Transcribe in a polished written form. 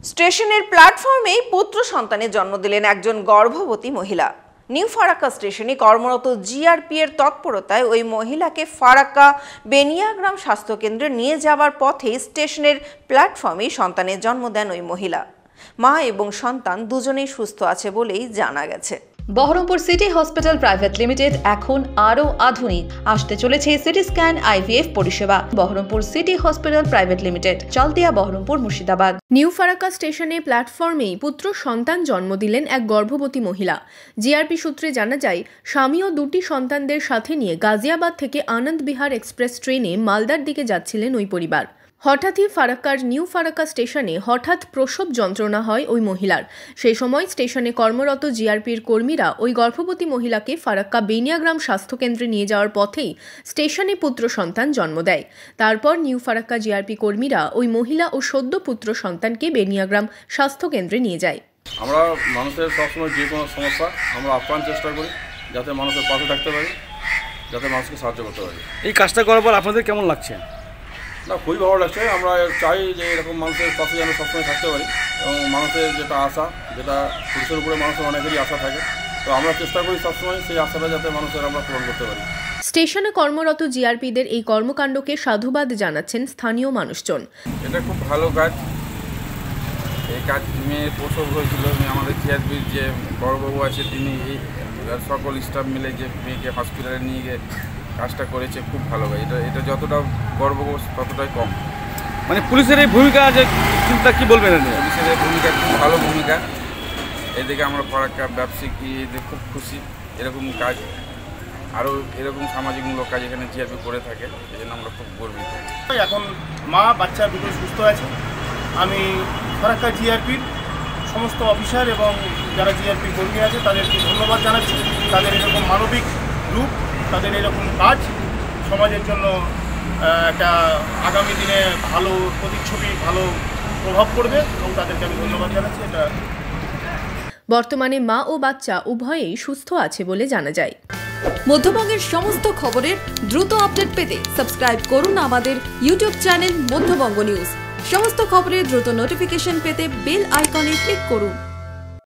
স্টেশনের প্ল্যাটফর্মেই পুত্র সন্তানের জন্ম দিলেন একজন গর্ভবতী মহিলা। নিউ ফারাক্কা স্টেশনে কর্মরত জিআরপি এর তৎপরতায় ওই মহিলাকে ফারাক্কা বেনিয়াগ্রাম স্বাস্থ্যকেন্দ্রে নিয়ে যাওয়ার পথে স্টেশনের প্ল্যাটফর্মেই সন্তানের জন্ম দেন ওই মহিলা। মা এবং সন্তান দুজনেই সুস্থ আছে বলেই জানা গেছে। Baharampur city hospital private limited এখন আরও আধুনিক। আসতে চলেছে সিটি স্ক্যান আইভিএফ পরিষেবা। Baharampur city hospital private limited, Chaltia, Baharampur, Murshidabad. New Farakka স্টেশনে প্ল্যাটফর্মেই পুত্র সন্তান জন্ম দিলেন এক গর্ভবতী মহিলা। জিআরপি সূত্রে জানা যায়, স্বামী ও দুটি সন্তানদের সাথে নিয়ে গাজিয়াবাদ থেকে আনন্দ বিহার এক্সপ্রেস ট্রেনে মালদার দিকে যাচ্ছিলেন ওই পরিবার। হঠাৎই ফারাক্কার নিউ ফারাক্কা স্টেশনে হঠাৎ প্রসব যন্ত্রণা হয় ওই মহিলার। সেই সময় স্টেশনে কর্মরত জিআরপির কর্মীরা ওই গর্ভবতী মহিলাকে ফারাক্কা বেনিয়াগ্রাম স্বাস্থ্যকেন্দ্রে নিয়ে যাওয়ার পথেই স্টেশনে পুত্র সন্তান জন্ম দেয়। তারপর নিউ ফারাক্কা জিআরপি কর্মীরা ওই মহিলা ও সদ্য পুত্র সন্তানকে বেনিয়াগ্রাম স্বাস্থ্যকেন্দ্রে নিয়ে যায়। আমরা মানুষের সবসময় যে কোনো সমস্যা আমরা আপ্রাণ চেষ্টা করি যাতে মানুষের পাশে থাকতে পারি, যাতে মানুষকে সাহায্য করতে পারি। এই কাজটা করার পর আপনাদের কেমন লাগছে? না, খুবই ভালো লাগছে। আমরা চাই যে এরকম মানুষের পাশে যেন সবসময় থাকতে পারি এবং মানুষের যেটা আশা, যেটা পুলিশের উপরে মানুষের অনেকেরই আশা থাকে, তো আমরা চেষ্টা করি সবসময় সেই আশাটা যাতে মানুষের আমরা পূরণ করতে পারি। স্টেশনে কর্মরত জিআরপিদের এই কর্মকাণ্ডকে সাধুবাদ জানাচ্ছেন স্থানীয় মানুষজন। এটা খুব ভালো কাজ। এই কাজ মেয়ে প্রসব হয়েছিল, আমাদের জিআরপির যে বড়বাবু আছে তিনি সকল স্টাফ মিলে যে মেয়েকে হসপিটালে নিয়ে গিয়ে কাজটা করেছে, খুব ভালো কাজ। এটা যতটা গর্ব ততটাই কম। মানে পুলিশের এই ভূমিকা যে চিন্তা কী বলবেন? পুলিশের এই ভূমিকা খুব ভালো ভূমিকা। এদিকে আমরা ফারাক্কা ব্যবসায়িক খুব খুশি। এরকম কাজ আরও এরকম সামাজিকমূলক কাজ এখানে জিআরপি করে থাকে, এই জন্য আমরা খুব গর্বিত। এখন মা বাচ্চা দুটো সুস্থ আছে। আমি ফারাক্কা জিআরপির সমস্ত অফিসার এবং যারা জিআরপি কর্মী আছে তাদেরকে ধন্যবাদ জানাচ্ছি। তাদের এরকম মানবিক রূপ, তাদের এরকম কাজ সমাজের জন্য একটা আগামী দিনে ভালো প্রতিচ্ছবি, ভালো প্রভাব পড়বে এবং তাদেরকে আমি ধন্যবাদ জানাচ্ছি। এটা বর্তমানে মা ও বাচ্চা উভয়েই সুস্থ আছে বলে জানা যায়। মধ্যবঙ্গের সমস্ত খবরের দ্রুত আপডেট পেতে সাবস্ক্রাইব করুন আমাদের ইউটিউব চ্যানেল মধ্যবঙ্গ নিউজ। সমস্ত খবরের দ্রুত নোটিফিকেশন পেতে বেল আইকনে ক্লিক করুন।